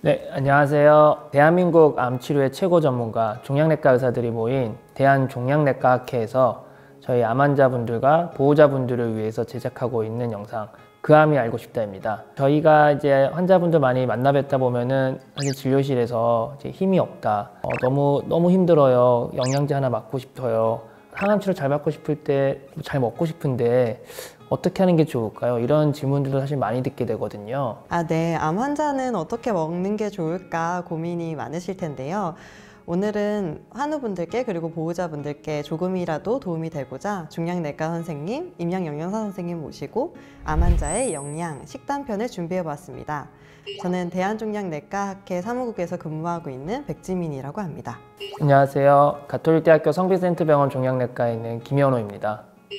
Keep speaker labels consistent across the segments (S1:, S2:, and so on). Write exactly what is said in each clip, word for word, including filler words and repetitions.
S1: 네, 안녕하세요. 대한민국 암치료의 최고 전문가 종양내과 의사들이 모인 대한종양내과학회에서 저희 암 환자분들과 보호자분들을 위해서 제작하고 있는 영상 그 암이 알고 싶다입니다. 저희가 이제 환자분들 많이 만나 뵙다 보면은 사실 진료실에서 이제 힘이 없다, 어, 너무 너무 힘들어요, 영양제 하나 맞고 싶어요, 항암 치료 잘 받고 싶을 때 잘 먹고 싶은데 어떻게 하는 게 좋을까요? 이런 질문들도 사실 많이 듣게 되거든요.
S2: 아, 네. 암 환자는 어떻게 먹는 게 좋을까 고민이 많으실 텐데요. 오늘은 환우분들께 그리고 보호자분들께 조금이라도 도움이 되고자 종양내과 선생님, 임양영양사 선생님 모시고 암 환자의 영양, 식단편을 준비해봤습니다. 저는 대한종양내과학회 사무국에서 근무하고 있는 백지민이라고 합니다.
S1: 안녕하세요. 가톨릭대학교 성비센트병원 종양내과에 있는 김현호입니다.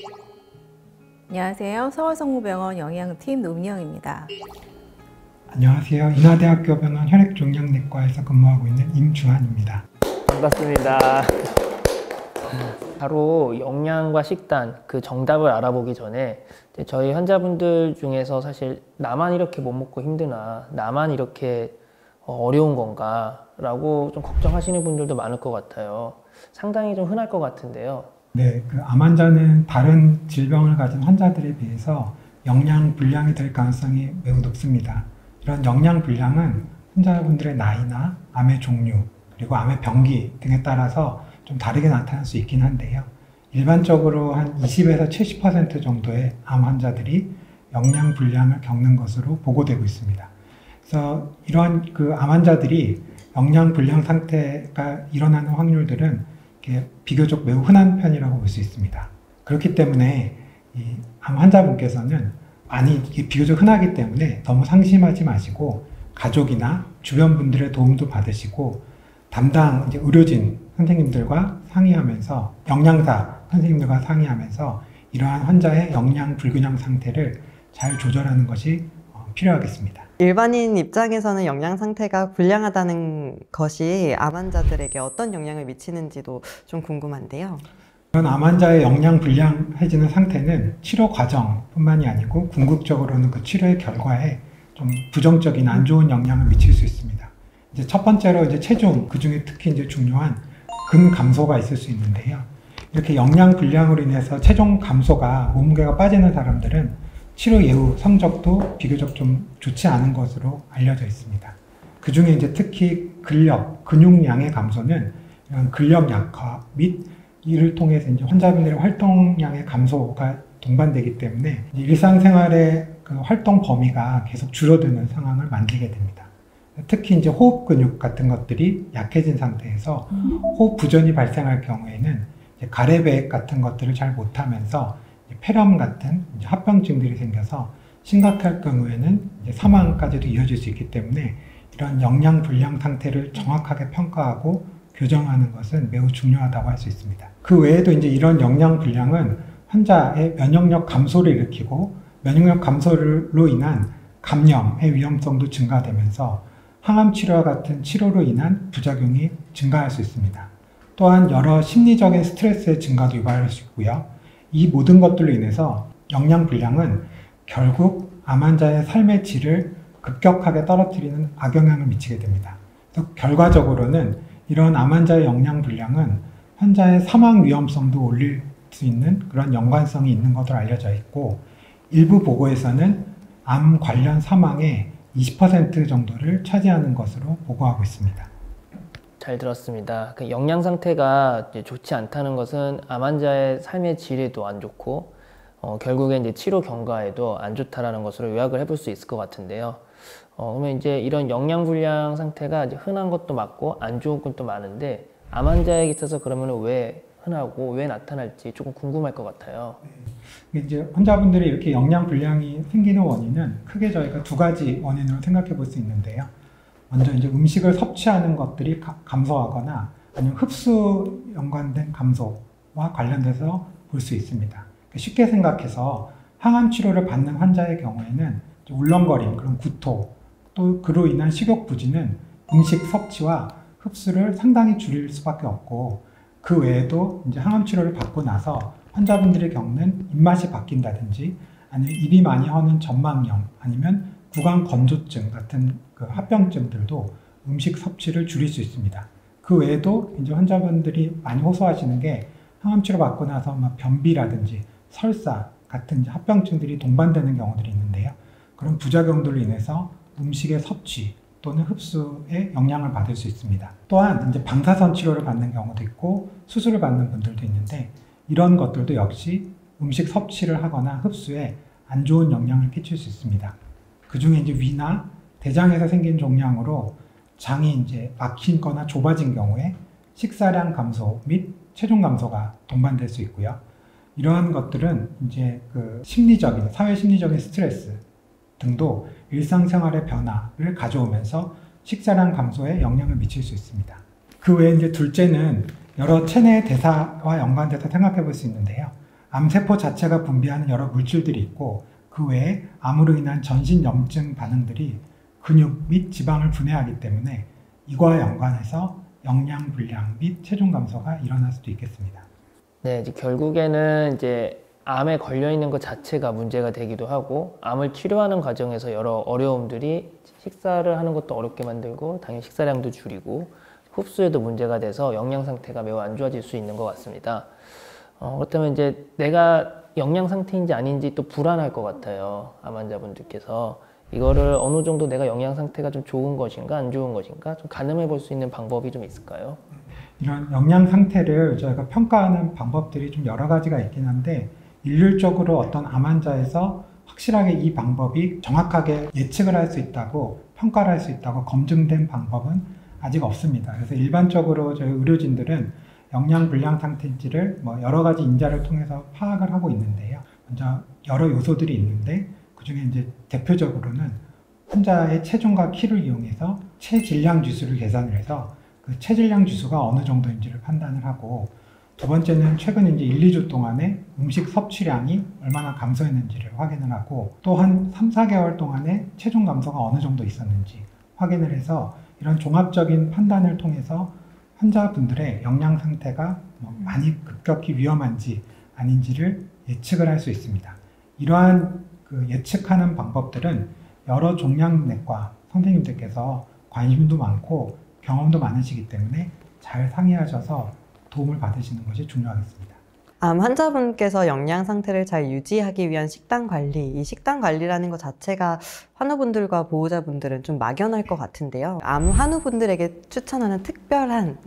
S3: 안녕하세요. 서울성모병원 영양팀 노민영입니다.
S4: 안녕하세요. 인하대학교 병원 혈액종양내과에서 근무하고 있는 임주환입니다.
S1: 반갑습니다. 바로 영양과 식단, 그 정답을 알아보기 전에 저희 환자분들 중에서 사실 나만 이렇게 못 먹고 힘드나, 나만 이렇게 어려운 건가 라고 좀 걱정하시는 분들도 많을 것 같아요. 상당히 좀 흔할 것 같은데요.
S4: 네, 그 암 환자는 다른 질병을 가진 환자들에 비해서 영양 불량이 될 가능성이 매우 높습니다. 이런 영양 불량은 환자분들의 나이나 암의 종류, 그리고 암의 병기 등에 따라서 좀 다르게 나타날 수 있긴 한데요. 일반적으로 한 이십에서 칠십 퍼센트 정도의 암 환자들이 영양 불량을 겪는 것으로 보고되고 있습니다. 그래서 이런 그 암 환자들이 영양 불량 상태가 일어나는 확률들은 비교적 매우 흔한 편이라고 볼 수 있습니다. 그렇기 때문에 이 암 환자분께서는 많이 비교적 흔하기 때문에 너무 상심하지 마시고 가족이나 주변 분들의 도움도 받으시고 담당 이제 의료진 선생님들과 상의하면서 영양사 선생님들과 상의하면서 이러한 환자의 영양 불균형 상태를 잘 조절하는 것이 필요하겠습니다.
S2: 일반인 입장에서는 영양 상태가 불량하다는 것이 암 환자들에게 어떤 영향을 미치는지도 좀 궁금한데요.
S4: 이런 암 환자의 영양 불량해지는 상태는 치료 과정뿐만이 아니고 궁극적으로는 그 치료의 결과에 좀 부정적인 안 좋은 영향을 미칠 수 있습니다. 이제 첫 번째로 이제 체중, 그 중에 특히 이제 중요한 근 감소가 있을 수 있는데요. 이렇게 영양 불량으로 인해서 체중 감소가 몸무게가 빠지는 사람들은 치료 예후 성적도 비교적 좀 좋지 않은 것으로 알려져 있습니다. 그 중에 이제 특히 근력, 근육량의 감소는 이런 근력 약화 및 이를 통해서 이제 환자분들의 활동량의 감소가 동반되기 때문에 일상생활의 그 활동 범위가 계속 줄어드는 상황을 만들게 됩니다. 특히 이제 호흡 근육 같은 것들이 약해진 상태에서 호흡 부전이 발생할 경우에는 이제 가래배액 같은 것들을 잘 못하면서 폐렴 같은 이제 합병증들이 생겨서 심각할 경우에는 이제 사망까지도 이어질 수 있기 때문에 이런 영양 불량 상태를 정확하게 평가하고 교정하는 것은 매우 중요하다고 할 수 있습니다. 그 외에도 이제 이런 영양 불량은 환자의 면역력 감소를 일으키고 면역력 감소로 인한 감염의 위험성도 증가되면서 항암 치료와 같은 치료로 인한 부작용이 증가할 수 있습니다. 또한 여러 심리적인 스트레스의 증가도 유발할 수 있고요. 이 모든 것들로 인해서 영양 불량은 결국 암 환자의 삶의 질을 급격하게 떨어뜨리는 악영향을 미치게 됩니다. 그래서 결과적으로는 이런 암 환자의 영양 불량은 환자의 사망 위험성도 올릴 수 있는 그런 연관성이 있는 것으로 알려져 있고, 일부 보고에서는 암 관련 사망의 이십 퍼센트 정도를 차지하는 것으로 보고하고 있습니다.
S1: 잘 들었습니다. 그 영양 상태가 이제 좋지 않다는 것은 암 환자의 삶의 질에도 안 좋고 어, 결국에 이제 치료 경과에도 안 좋다라는 것으로 요약을 해볼 수 있을 것 같은데요. 어, 그러면 이제 이런 영양 불량 상태가 이제 흔한 것도 맞고 안 좋은 것도 많은데 암 환자에게 있어서 그러면 왜 흔하고 왜 나타날지 조금 궁금할 것 같아요.
S4: 네. 이제 환자분들이 이렇게 영양 불량이 생기는 원인은 크게 저희가 두 가지 원인으로 생각해 볼 수 있는데요. 먼저 이제 음식을 섭취하는 것들이 가, 감소하거나 아니면 흡수 연관된 감소와 관련돼서 볼 수 있습니다. 쉽게 생각해서 항암 치료를 받는 환자의 경우에는 울렁거림, 그런 구토, 또 그로 인한 식욕 부진은 음식 섭취와 흡수를 상당히 줄일 수밖에 없고, 그 외에도 이제 항암 치료를 받고 나서 환자분들이 겪는 입맛이 바뀐다든지 아니면 입이 많이 허는 전망염, 아니면 구강 건조증 같은 그 합병증들도 음식 섭취를 줄일 수 있습니다. 그 외에도 이제 환자분들이 많이 호소하시는 게 항암 치료 받고 나서 막 변비라든지 설사 같은 이제 합병증들이 동반되는 경우들이 있는데요. 그런 부작용들로 인해서 음식의 섭취 또는 흡수에 영향을 받을 수 있습니다. 또한 이제 방사선 치료를 받는 경우도 있고 수술을 받는 분들도 있는데 이런 것들도 역시 음식 섭취를 하거나 흡수에 안 좋은 영향을 끼칠 수 있습니다. 그 중에 이제 위나 대장에서 생긴 종양으로 장이 이제 막힌거나 좁아진 경우에 식사량 감소 및 체중 감소가 동반될 수 있고요. 이러한 것들은 이제 그 심리적인, 사회 심리적인 스트레스 등도 일상생활의 변화를 가져오면서 식사량 감소에 영향을 미칠 수 있습니다. 그 외에 이제 둘째는 여러 체내 대사와 연관돼서 생각해 볼 수 있는데요. 암세포 자체가 분비하는 여러 물질들이 있고 그 외에 암으로 인한 전신 염증 반응들이 근육 및 지방을 분해하기 때문에 이거와 연관해서 영양 불량 및 체중 감소가 일어날 수도 있겠습니다.
S1: 네, 이제 결국에는 이제 암에 걸려 있는 것 자체가 문제가 되기도 하고 암을 치료하는 과정에서 여러 어려움들이 식사를 하는 것도 어렵게 만들고 당연히 식사량도 줄이고 흡수에도 문제가 돼서 영양 상태가 매우 안 좋아질 수 있는 것 같습니다. 어, 그렇다면 이제 내가 영양 상태인지 아닌지 또 불안할 것 같아요. 암 환자분들께서 이거를 어느 정도 내가 영양 상태가 좀 좋은 것인가 안 좋은 것인가 좀 가늠해 볼 수 있는 방법이 좀 있을까요?
S4: 이런 영양 상태를 저희가 평가하는 방법들이 좀 여러 가지가 있긴 한데 일률적으로 어떤 암 환자에서 확실하게 이 방법이 정확하게 예측을 할 수 있다고 평가를 할 수 있다고 검증된 방법은 아직 없습니다. 그래서 일반적으로 저희 의료진들은 영양 불량 상태인지를 뭐 여러 가지 인자를 통해서 파악을 하고 있는데요. 먼저 여러 요소들이 있는데 그 중에 이제 대표적으로는 환자의 체중과 키를 이용해서 체질량 지수를 계산을 해서 그 체질량 지수가 어느 정도인지를 판단을 하고 두 번째는 최근 이제 일, 이 주 동안에 음식 섭취량이 얼마나 감소했는지를 확인을 하고 또 한 삼, 사 개월 동안에 체중 감소가 어느 정도 있었는지 확인을 해서 이런 종합적인 판단을 통해서 환자분들의 영양 상태가 뭐 많이 급격히 위험한지 아닌지를 예측을 할 수 있습니다. 이러한 그 예측하는 방법들은 여러 종양내과 선생님들께서 관심도 많고 경험도 많으시기 때문에 잘 상의하셔서 도움을 받으시는 것이 중요하겠습니다.
S2: 암 환자분께서 영양 상태를 잘 유지하기 위한 식단 관리, 이 식단 관리라는 것 자체가 환우분들과 보호자분들은 좀 막연할 것 같은데요. 암 환우분들에게 추천하는 특별한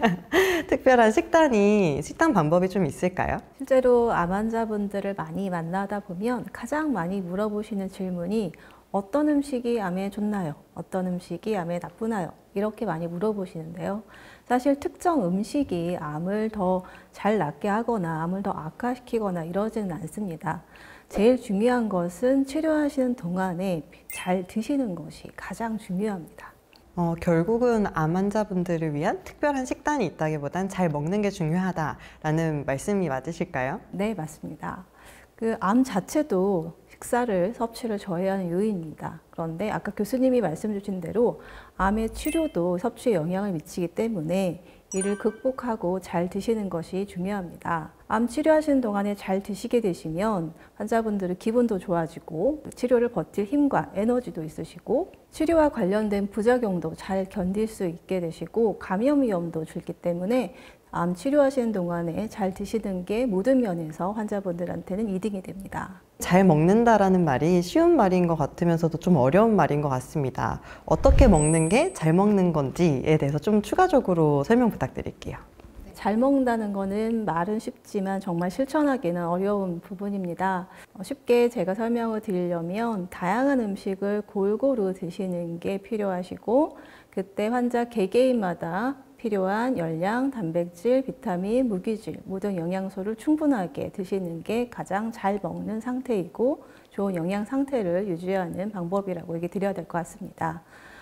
S2: 특별한 식단이 식단 방법이 좀 있을까요?
S3: 실제로 암 환자분들을 많이 만나다 보면 가장 많이 물어보시는 질문이 어떤 음식이 암에 좋나요? 어떤 음식이 암에 나쁘나요? 이렇게 많이 물어보시는데요. 사실 특정 음식이 암을 더 잘 낫게 하거나 암을 더 악화시키거나 이러지는 않습니다. 제일 중요한 것은 치료하시는 동안에 잘 드시는 것이 가장 중요합니다.
S2: 어, 결국은 암 환자분들을 위한 특별한 식단이 있다기보단 잘 먹는 게 중요하다라는 말씀이 맞으실까요?
S3: 네, 맞습니다. 그 암 자체도 식사를, 섭취를 저해하는 요인입니다. 그런데 아까 교수님이 말씀 주신 대로 암의 치료도 섭취에 영향을 미치기 때문에 이를 극복하고 잘 드시는 것이 중요합니다. 암 치료하시는 동안에 잘 드시게 되시면 환자분들은 기분도 좋아지고 치료를 버틸 힘과 에너지도 있으시고 치료와 관련된 부작용도 잘 견딜 수 있게 되시고 감염 위험도 줄기 때문에 암 치료하시는 동안에 잘 드시는 게 모든 면에서 환자분들한테는 이득이 됩니다.
S2: 잘 먹는다라는 말이 쉬운 말인 것 같으면서도 좀 어려운 말인 것 같습니다. 어떻게 먹는 게 잘 먹는 건지에 대해서 좀 추가적으로 설명 부탁드릴게요.
S3: 잘 먹는다는 거는 말은 쉽지만 정말 실천하기는 어려운 부분입니다. 쉽게 제가 설명을 드리려면 다양한 음식을 골고루 드시는 게 필요하시고 그때 환자 개개인마다 필요한 열량, 단백질, 비타민, 무기질 모든 영양소를 충분하게 드시는 게 가장 잘 먹는 상태이고 좋은 영양 상태를 유지하는 방법이라고 얘기 드려야 될 것 같습니다.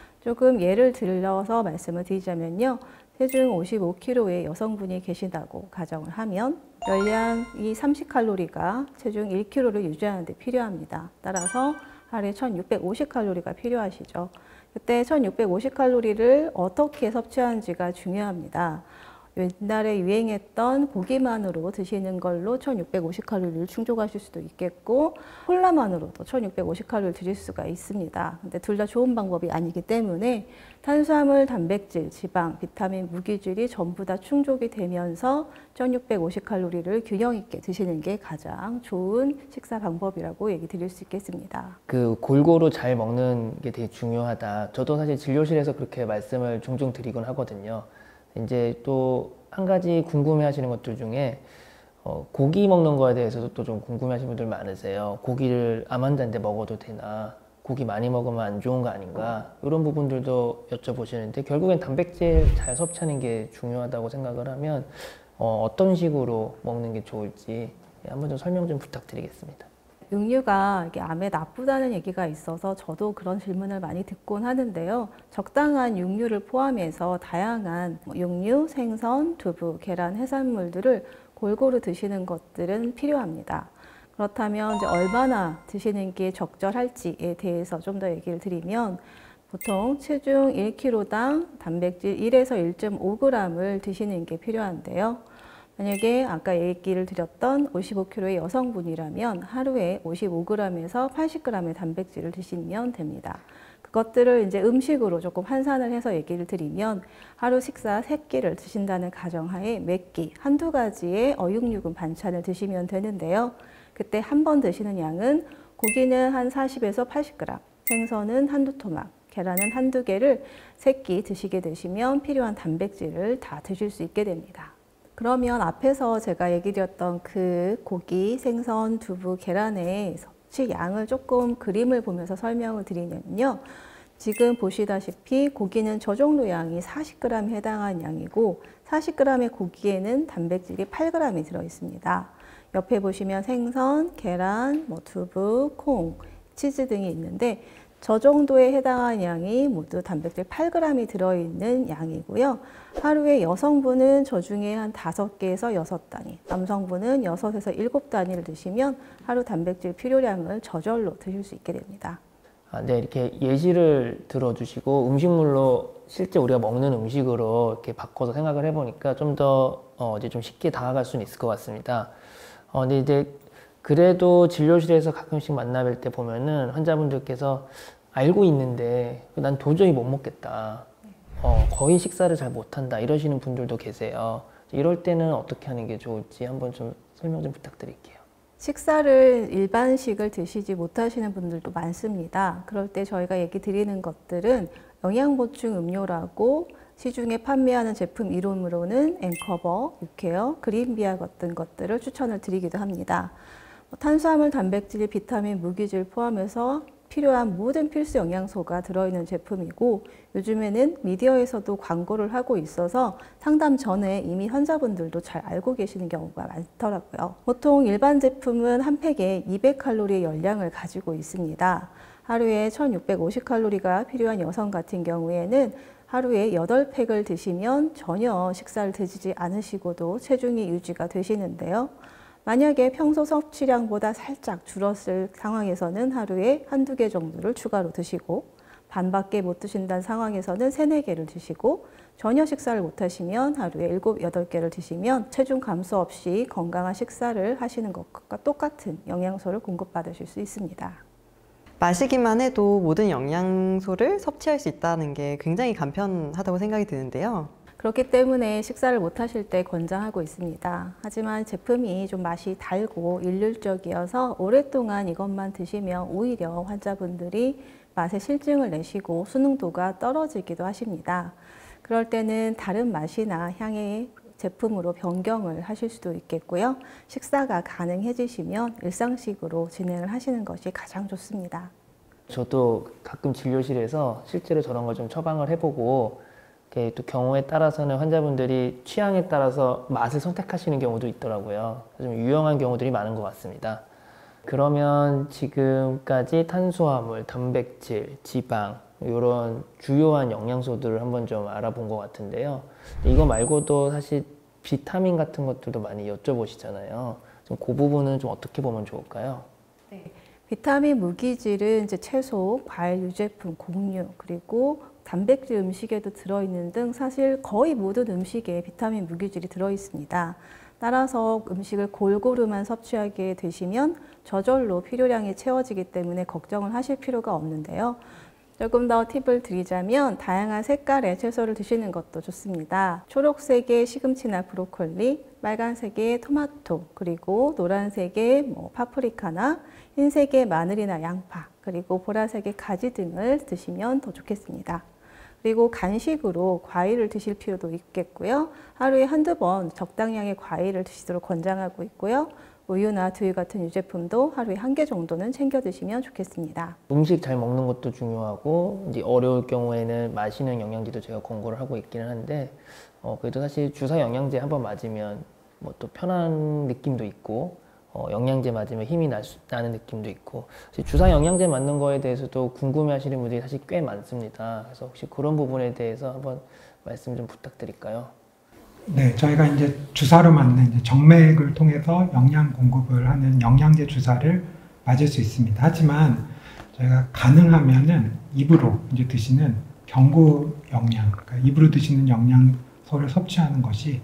S3: 조금 예를 들어서 말씀을 드리자면요. 체중 오십오 킬로그램의 여성분이 계신다고 가정을 하면 열량이 삼십 칼로리가 체중 일 킬로그램를 유지하는 데 필요합니다. 따라서 하루에 천육백오십 칼로리가 필요하시죠. 그때 천육백오십 칼로리를 어떻게 섭취하는지가 중요합니다. 옛날에 유행했던 고기만으로 드시는 걸로 천육백오십 칼로리를 충족하실 수도 있겠고 콜라만으로도 천육백오십 칼로리를 드실 수가 있습니다. 근데 둘 다 좋은 방법이 아니기 때문에 탄수화물, 단백질, 지방, 비타민, 무기질이 전부 다 충족이 되면서 천육백오십 칼로리를 균형 있게 드시는 게 가장 좋은 식사 방법이라고 얘기 드릴 수 있겠습니다.
S1: 그 골고루 잘 먹는 게 되게 중요하다. 저도 사실 진료실에서 그렇게 말씀을 종종 드리곤 하거든요. 이제 또 한 가지 궁금해 하시는 것들 중에 어, 고기 먹는 거에 대해서도 또 좀 궁금해 하시는 분들 많으세요. 고기를 암 환자인데 먹어도 되나? 고기 많이 먹으면 안 좋은 거 아닌가? 이런 부분들도 여쭤보시는데 결국엔 단백질 잘 섭취하는 게 중요하다고 생각을 하면 어, 어떤 식으로 먹는 게 좋을지 한번 좀 설명 좀 부탁드리겠습니다.
S3: 육류가 이게 암에 나쁘다는 얘기가 있어서 저도 그런 질문을 많이 듣곤 하는데요. 적당한 육류를 포함해서 다양한 육류, 생선, 두부, 계란, 해산물들을 골고루 드시는 것들은 필요합니다. 그렇다면 이제 얼마나 드시는 게 적절할지에 대해서 좀 더 얘기를 드리면 보통 체중 일 킬로그램당 단백질 일에서 일 점 오 그램을 드시는 게 필요한데요. 만약에 아까 얘기를 드렸던 오십오 킬로그램의 여성분이라면 하루에 오십오 그램에서 팔십 그램의 단백질을 드시면 됩니다. 그것들을 이제 음식으로 조금 환산을 해서 얘기를 드리면 하루 식사 세 끼를 드신다는 가정하에 몇 끼, 한두 가지의 어육육은 반찬을 드시면 되는데요. 그때 한 번 드시는 양은 고기는 한 사십에서 팔십 그램, 생선은 한두 토막, 계란은 한두 개를 세 끼 드시게 되시면 필요한 단백질을 다 드실 수 있게 됩니다. 그러면 앞에서 제가 얘기 드렸던 그 고기, 생선, 두부, 계란의 섭취 양을 조금 그림을 보면서 설명을 드리면요. 지금 보시다시피 고기는 저 정도 양이 사십 그램에 해당하는 양이고 사십 그램의 고기에는 단백질이 팔 그램이 들어 있습니다. 옆에 보시면 생선, 계란, 뭐 두부, 콩, 치즈 등이 있는데 저 정도에 해당하는 양이 모두 단백질 팔 그램이 들어있는 양이고요. 하루에 여성분은 저 중에 한 다섯 개에서 여섯 단위, 남성분은 여섯에서 일곱 단위를 드시면 하루 단백질 필요량을 저절로 드실 수 있게 됩니다.
S1: 아, 네, 이렇게 예시를 들어주시고 음식물로 실제 우리가 먹는 음식으로 이렇게 바꿔서 생각을 해보니까 좀 더 어, 이제 좀 쉽게 다가갈 수는 있을 것 같습니다. 어, 근데 이제 그래도 진료실에서 가끔씩 만나뵐 때 보면은 환자분들께서 알고 있는데 난 도저히 못 먹겠다. 어, 거의 식사를 잘 못한다. 이러시는 분들도 계세요. 이럴 때는 어떻게 하는 게 좋을지 한번 좀 설명 좀 부탁드릴게요.
S3: 식사를 일반식을 드시지 못하시는 분들도 많습니다. 그럴 때 저희가 얘기 드리는 것들은 영양보충 음료라고 시중에 판매하는 제품 이름으로는 앵커버, 유케어, 그린비아 같은 것들을 추천을 드리기도 합니다. 탄수화물, 단백질, 비타민, 무기질 포함해서 필요한 모든 필수 영양소가 들어있는 제품이고 요즘에는 미디어에서도 광고를 하고 있어서 상담 전에 이미 환자분들도 잘 알고 계시는 경우가 많더라고요. 보통 일반 제품은 한 팩에 이백 칼로리의 열량을 가지고 있습니다. 하루에 천육백오십 칼로리가 필요한 여성 같은 경우에는 하루에 여덟 팩을 드시면 전혀 식사를 드시지 않으시고도 체중이 유지가 되시는데요. 만약에 평소 섭취량보다 살짝 줄었을 상황에서는 하루에 한두 개 정도를 추가로 드시고 반밖에 못 드신다는 상황에서는 세네 개를 드시고 전혀 식사를 못 하시면 하루에 일곱, 여덟 개를 드시면 체중 감소 없이 건강한 식사를 하시는 것과 똑같은 영양소를 공급받으실 수 있습니다.
S2: 마시기만 해도 모든 영양소를 섭취할 수 있다는 게 굉장히 간편하다고 생각이 드는데요.
S3: 그렇기 때문에 식사를 못 하실 때 권장하고 있습니다. 하지만 제품이 좀 맛이 달고 일률적이어서 오랫동안 이것만 드시면 오히려 환자분들이 맛에 실증을 내시고 수능도가 떨어지기도 하십니다. 그럴 때는 다른 맛이나 향의 제품으로 변경을 하실 수도 있겠고요. 식사가 가능해지시면 일상식으로 진행을 하시는 것이 가장 좋습니다.
S1: 저도 가끔 진료실에서 실제로 저런 걸 좀 처방을 해보고 또 경우에 따라서는 환자분들이 취향에 따라서 맛을 선택하시는 경우도 있더라고요. 좀 유용한 경우들이 많은 것 같습니다. 그러면 지금까지 탄수화물, 단백질, 지방 이런 주요한 영양소들을 한번 좀 알아본 것 같은데요. 이거 말고도 사실 비타민 같은 것들도 많이 여쭤보시잖아요. 좀 그 부분은 좀 어떻게 보면 좋을까요?
S3: 네. 비타민 무기질은 이제 채소, 과일, 유제품, 곡류, 그리고 단백질 음식에도 들어있는 등 사실 거의 모든 음식에 비타민, 무기질이 들어있습니다. 따라서 음식을 골고루만 섭취하게 되시면 저절로 필요량이 채워지기 때문에 걱정을 하실 필요가 없는데요. 조금 더 팁을 드리자면 다양한 색깔의 채소를 드시는 것도 좋습니다. 초록색의 시금치나 브로콜리, 빨간색의 토마토, 그리고 노란색의 뭐 파프리카나 흰색의 마늘이나 양파, 그리고 보라색의 가지 등을 드시면 더 좋겠습니다. 그리고 간식으로 과일을 드실 필요도 있겠고요. 하루에 한두 번 적당량의 과일을 드시도록 권장하고 있고요. 우유나 두유 같은 유제품도 하루에 한 개 정도는 챙겨 드시면 좋겠습니다.
S1: 음식 잘 먹는 것도 중요하고 이제 어려울 경우에는 마시는 영양제도 제가 권고를 하고 있기는 한데 어, 그래도 사실 주사 영양제 한번 맞으면 뭐 또 편한 느낌도 있고 어, 영양제 맞으면 힘이 날 수, 나는 느낌도 있고 주사 영양제 맞는 거에 대해서도 궁금해하시는 분들이 사실 꽤 많습니다. 그래서 혹시 그런 부분에 대해서 한번 말씀 좀 부탁드릴까요?
S4: 네, 저희가 이제 주사로 맞는 이제 정맥을 통해서 영양 공급을 하는 영양제 주사를 맞을 수 있습니다. 하지만 저희가 가능하면은 입으로 이제 드시는 경구 영양, 그러니까 입으로 드시는 영양소를 섭취하는 것이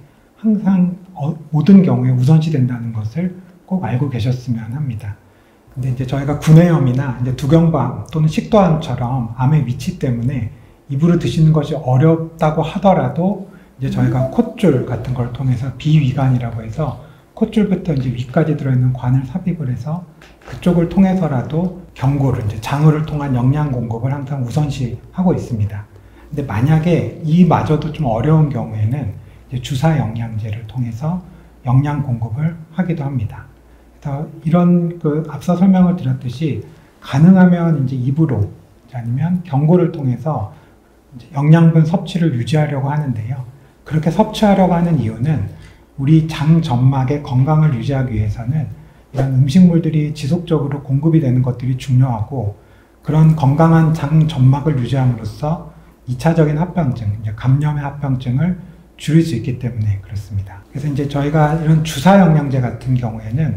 S4: 항상 어, 모든 경우에 우선시 된다는 것을 꼭 알고 계셨으면 합니다. 근데 이제 저희가 구내염이나 이제 두경부암 또는 식도암처럼 암의 위치 때문에 입으로 드시는 것이 어렵다고 하더라도 이제 저희가 콧줄 같은 걸 통해서 비위관이라고 해서 콧줄부터 이제 위까지 들어있는 관을 삽입을 해서 그쪽을 통해서라도 경구를 이제 장으를 통한 영양 공급을 항상 우선시 하고 있습니다. 근데 만약에 이마저도 좀 어려운 경우에는 이제 주사 영양제를 통해서 영양 공급을 하기도 합니다. 그래서 이런 그 앞서 설명을 드렸듯이 가능하면 이제 입으로 아니면 경구를 통해서 이제 영양분 섭취를 유지하려고 하는데요. 그렇게 섭취하려고 하는 이유는 우리 장 점막의 건강을 유지하기 위해서는 이런 음식물들이 지속적으로 공급이 되는 것들이 중요하고 그런 건강한 장 점막을 유지함으로써 이 차적인 합병증, 이제 감염의 합병증을 줄일 수 있기 때문에 그렇습니다. 그래서 이제 저희가 이런 주사 영양제 같은 경우에는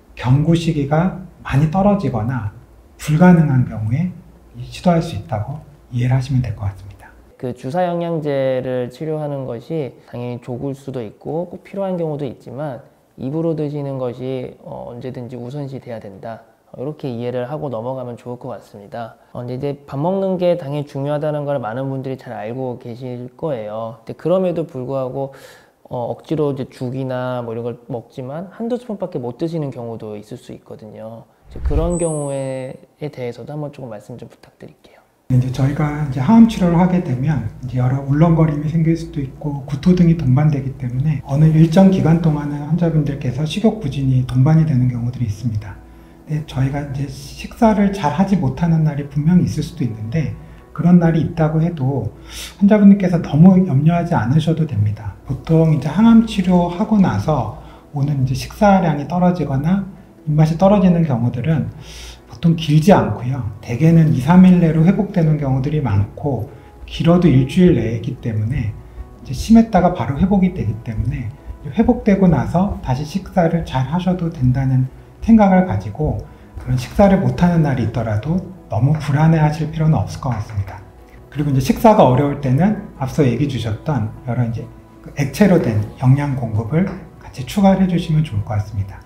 S4: 경구 시기가 많이 떨어지거나 불가능한 경우에 시도할 수 있다고 이해를 하시면 될 것 같습니다.
S1: 그 주사 영양제를 치료하는 것이 당연히 좋을 수도 있고 꼭 필요한 경우도 있지만 입으로 드시는 것이 어, 언제든지 우선시 돼야 된다. 어, 이렇게 이해를 하고 넘어가면 좋을 것 같습니다. 어, 근데 이제 밥 먹는 게 당연히 중요하다는 걸 많은 분들이 잘 알고 계실 거예요. 근데 그럼에도 불구하고 어, 억지로 이제 죽이나 뭐 이런 걸 먹지만 한두 스푼밖에 못 드시는 경우도 있을 수 있거든요. 이제 그런 경우에 대해서도 한번 조금 말씀 좀 부탁드릴게요.
S4: 이제 저희가 이제 항암 치료를 하게 되면 이제 여러 울렁거림이 생길 수도 있고 구토 등이 동반되기 때문에 어느 일정 기간 동안은 환자분들께서 식욕 부진이 동반이 되는 경우들이 있습니다. 근데 저희가 이제 식사를 잘 하지 못하는 날이 분명히 있을 수도 있는데 그런 날이 있다고 해도 환자분들께서 너무 염려하지 않으셔도 됩니다. 보통 이제 항암 치료하고 나서 오는 이제 식사량이 떨어지거나 입맛이 떨어지는 경우들은 보통 길지 않고요. 대개는 이, 삼 일 내로 회복되는 경우들이 많고 길어도 일주일 내이기 때문에 이제 심했다가 바로 회복이 되기 때문에 회복되고 나서 다시 식사를 잘 하셔도 된다는 생각을 가지고 그런 식사를 못하는 날이 있더라도 너무 불안해 하실 필요는 없을 것 같습니다. 그리고 이제 식사가 어려울 때는 앞서 얘기 주셨던 여러 이제 액체로 된 영양 공급을 같이 추가를 해주시면 좋을 것 같습니다.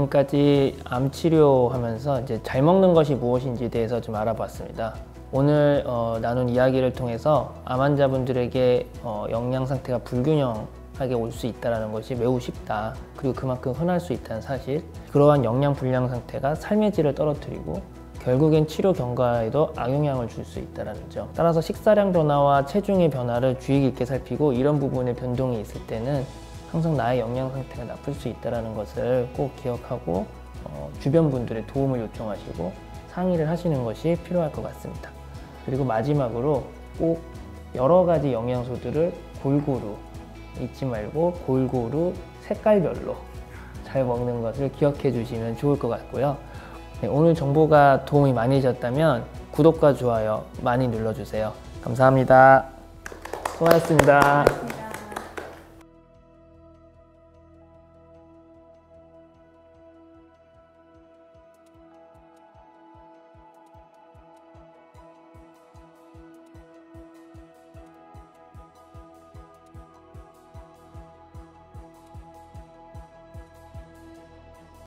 S1: 지금까지 암 치료하면서 이제 잘 먹는 것이 무엇인지에 대해서 좀 알아봤습니다. 오늘 어, 나눈 이야기를 통해서 암 환자분들에게 어, 영양 상태가 불균형하게 올 수 있다는 것이 매우 쉽다. 그리고 그만큼 흔할 수 있다는 사실. 그러한 영양 불량 상태가 삶의 질을 떨어뜨리고 결국엔 치료 경과에도 악영향을 줄 수 있다는 점. 따라서 식사량 변화와 체중의 변화를 주의 깊게 살피고 이런 부분에 변동이 있을 때는 항상 나의 영양 상태가 나쁠 수 있다는 것을 꼭 기억하고 어, 주변 분들의 도움을 요청하시고 상의를 하시는 것이 필요할 것 같습니다. 그리고 마지막으로 꼭 여러 가지 영양소들을 골고루 잊지 말고 골고루 색깔별로 잘 먹는 것을 기억해 주시면 좋을 것 같고요. 네, 오늘 정보가 도움이 많이 되셨다면 구독과 좋아요 많이 눌러주세요. 감사합니다. 수고하셨습니다.
S3: 고맙습니다.